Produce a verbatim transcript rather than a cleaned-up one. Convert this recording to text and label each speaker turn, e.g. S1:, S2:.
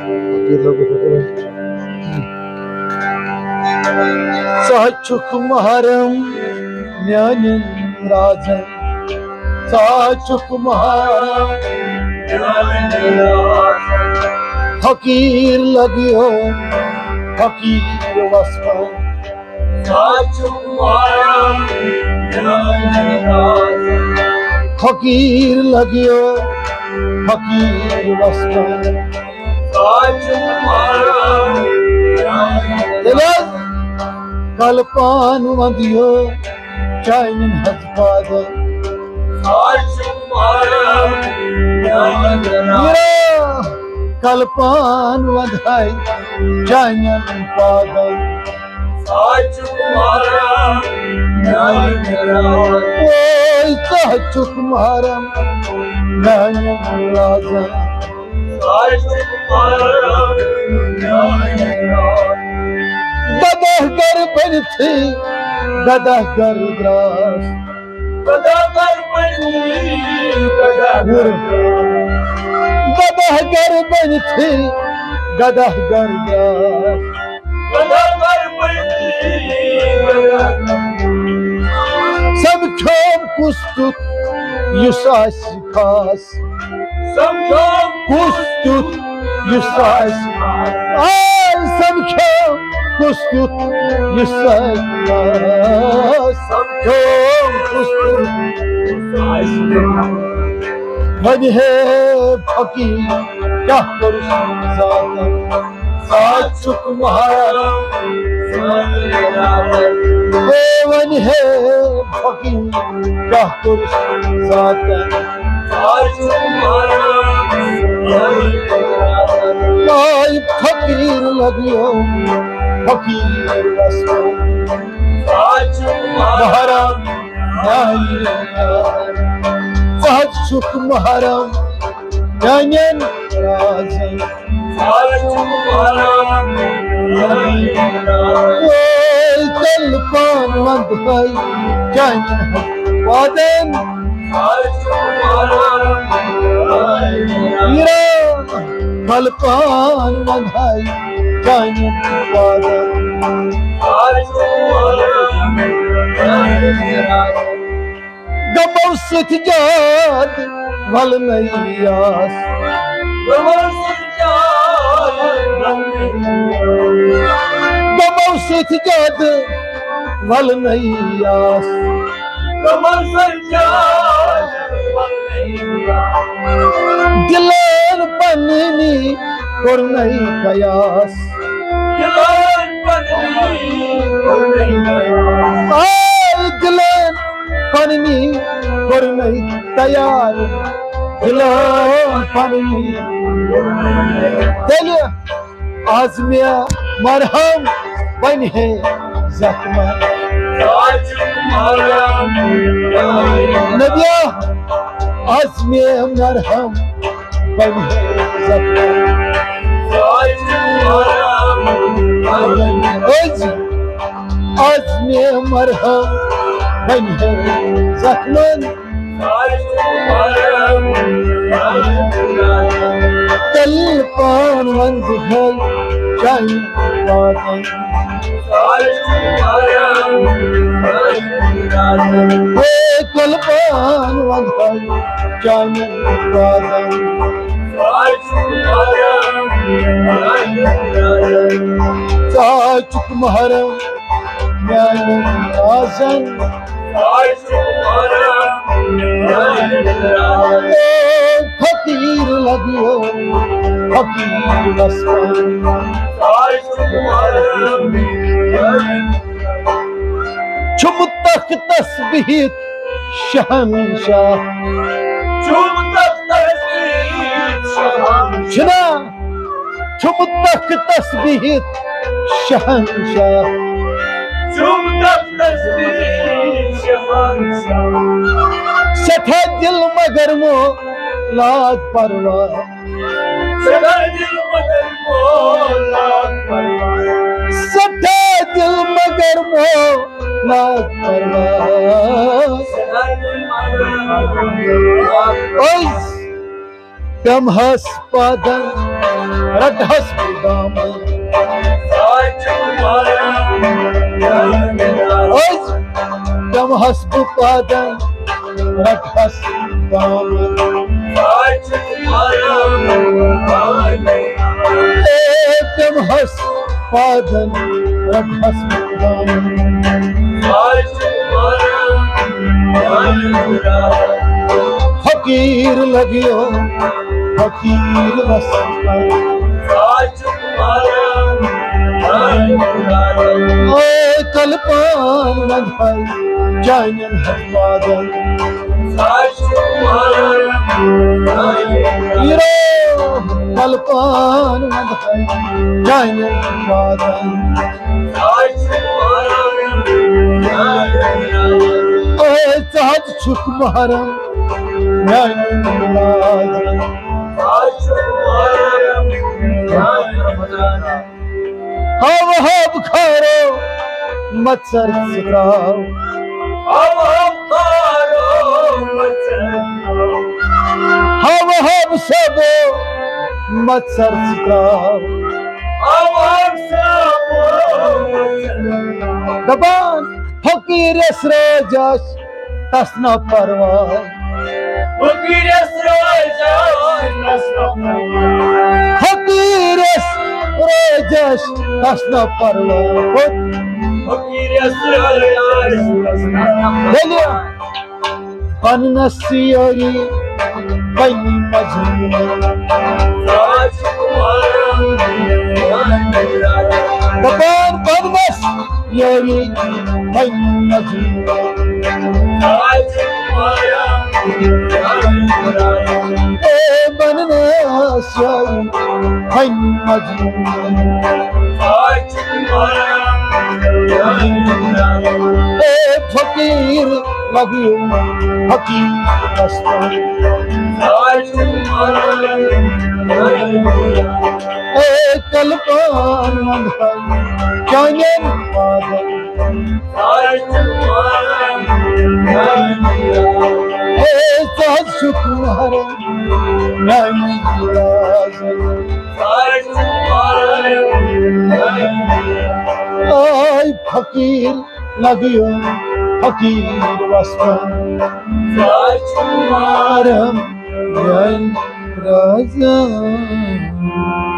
S1: Saçuk maharam Nyanin razan Saçuk maharam Nyanin razan Fakir lagiyo Fakir vasfan Saçuk maharam Nyanin razan Fakir lagiyo Fakir vasfan Saçuk maharam Nyanin razan Kalpan vandiyo Chainin hazpada Saçuk maharam Nyanin razan Kalpan vadhai Chainin pada Saçuk maharam Nyanin razan Oy saçuk maharam Nyanin razan Saçuk maharam Nyanin razan Gadah gar banthi, gadah gar gras. Gadah gar banthi, gadah gar gras. Gadah gar banthi, gadah gar gras. Gadah gar banthi, gadah gar gras. Samkhom kustut yusas khas. Samkhom kustut yusas khas. Ay samkhom Kustut yusas Samkhom kustut yusas Hadi he fakir Kya karusam zaten Saçuk maharam Hadi he fakir Kya karusam zaten Saçuk maharam Ay fakir lagiyo Fakir vasfan Saçuk maharam Nyanin razan Saçuk maharam Nyanin razan Saçuk maharam Nyanin razan Oy kalpan vandhai Chainin hazpadan Saçuk maharam Nyanin razan Kalpan vandhai Chainin pada Saçuk maharam Nyanin razan Gamav sitjad val naiyas Gamav sitjad val naiyas Gamav sitjad val naiyas Gamav sitjad val naiyas Dilan panni kornai kayas Dilan panni kornai kayas Ay dilan panni kornai tayar Dilan panni Deliya azmiya marham bane zakhman Saçuk maharam Nabiya azmiya marham bane zakhman Saçuk maharam Azmi marham bane zakhman Saçuk maharam Kalpan vandhai Chainin pada Saçuk maharam Kalpan vandhai Chainin pada Saçuk maharam Saçuk maharam Nyanin razan Saçuk maharam Nyanin razan Fakir lagiyo Fakir vasfan Saçuk maharam Nyanin Chum takht tasbih shahanshah Chum takht tasbih shahanshah Chum takht tasbih shahanshah Chum takht tasbih shahanshah Satha dil magar mo laat parwa Satha dil magar mo laat parwa Satha dil magar mo laat parwa Satha dil magar mo laat parwa Oy kam has padan रटहस दामन दमहस पादन रटहस दामन दमहस पादन रटहस दामन फकीर लगियो फकीर वसंत कल्पान नंदल जानन हवादन hero कल्पान Nandal जानन हवादन चाहत छुक महरम जानन हवादन हव हव खारो मत्सर सिकाओ हव हव खारो मत्सर हव हव सबो मत्सर सिकाओ हव हव सबो दबान फकीर सरोजस तस्ना परवाह फकीर सरोजस तस्ना परवाह फकीर सरोजस तस्ना परवाह फकीर सरोजस तस्ना परवाह पन्नसियोरी बनी मजनू राजकुमार दबान पन्नस योरी बनी मजनू ए बनना शाही हन मजनून ए फकीर लगियो फकीर मस्तान ए कल्पान मंदल जानन पादन ए चाहत शुक्र नहीं आई फकीर लगियो फकीर वस्मन राजकुमारम राजा